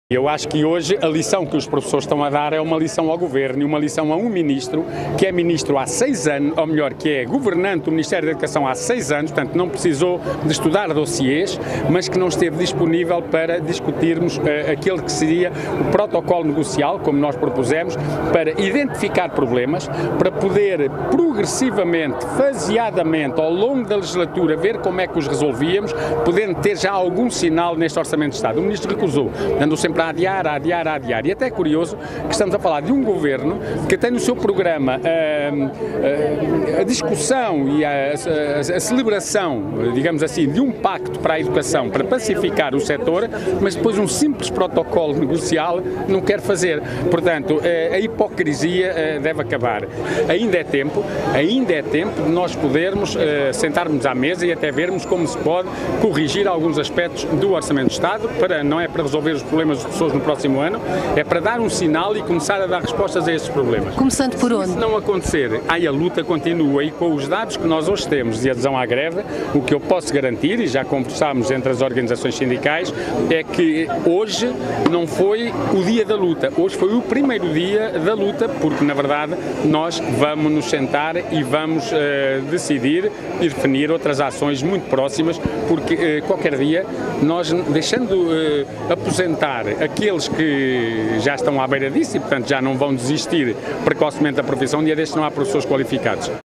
Eu acho que hoje a lição que os professores estão a dar é uma lição ao Governo e uma lição a um Ministro, que é Ministro há 6 anos, ou melhor, que é governante do Ministério da Educação há 6 anos, portanto não precisou de estudar dossiês, mas que não esteve disponível para discutirmos aquele que seria o protocolo negocial, como nós propusemos, para identificar problemas, para poder progressivamente, faseadamente, ao longo da legislatura, ver como é que os resolvíamos, podendo ter já algum sinal neste Orçamento de Estado. O Ministro recusou, andou sempre a adiar. E até é curioso que estamos a falar de um Governo que tem no seu programa a discussão e a celebração, digamos assim, de um pacto para a educação, para pacificar o setor, mas depois um simples protocolo negocial não quer fazer. Portanto, a hipocrisia deve acabar. Ainda é tempo de nós podermos sentarmos à mesa e até vermos como se pode corrigir alguns aspectos do Orçamento de Estado, não é para resolver os problemas das pessoas no próximo ano, é para dar um sinal e começar a dar respostas a esses problemas. Começando por onde? Se não acontecer, aí a luta continua e com os dados que nós hoje temos de adesão à greve, o que eu posso garantir, e já conversámos entre as organizações sindicais, é que hoje não foi o dia da luta, hoje foi o primeiro dia da luta, porque na verdade nós vamos nos sentar e vamos decidir e definir outras ações muito próximas, porque qualquer dia nós, deixando aposentar aqueles que já estão à beira disso e portanto já não vão desistir precocemente da profissão, um dia destes não há professores qualificados.